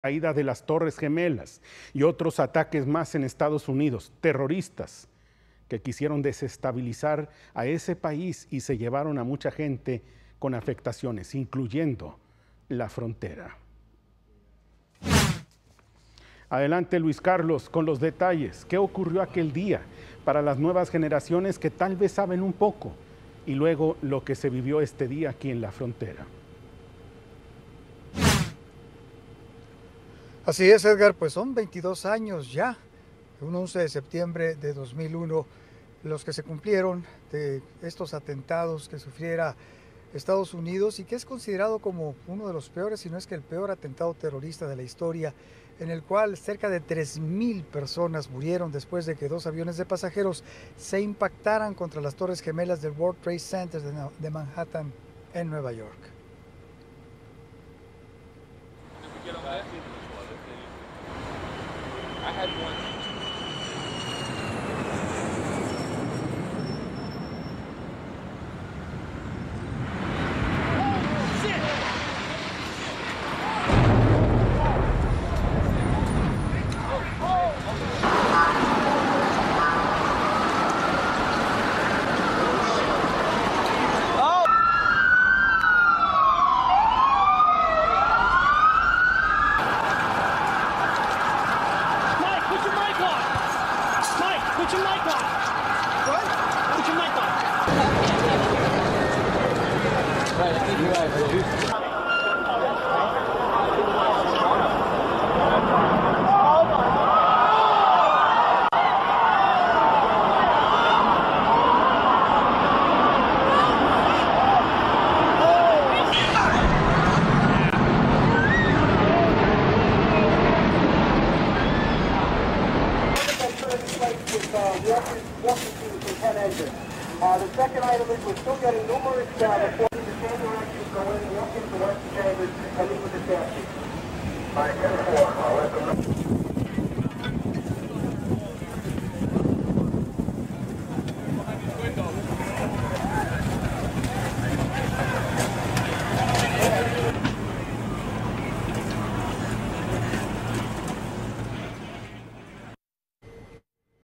caída de las Torres Gemelas y otros ataques más en Estados Unidos, terroristas que quisieron desestabilizar a ese país y se llevaron a mucha gente con afectaciones, incluyendo la frontera. Adelante, Luis Carlos, con los detalles. ¿Qué ocurrió aquel día para las nuevas generaciones que tal vez saben un poco? Y luego lo que se vivió este día aquí en la frontera. Así es, Edgar, pues son 22 años ya, un 11 de septiembre de 2001, los que se cumplieron de estos atentados que sufriera Estados Unidos y que es considerado como uno de los peores, si no es que el peor atentado terrorista de la historia, en el cual cerca de 3,000 personas murieron después de que 2 aviones de pasajeros se impactaran contra las Torres Gemelas del World Trade Center de Manhattan en Nueva York. I had one. The second item is we're still getting numerous reports of the same direction going walk into the Western Chambers and leave with the statue. All right, 10-4. I'll let them know.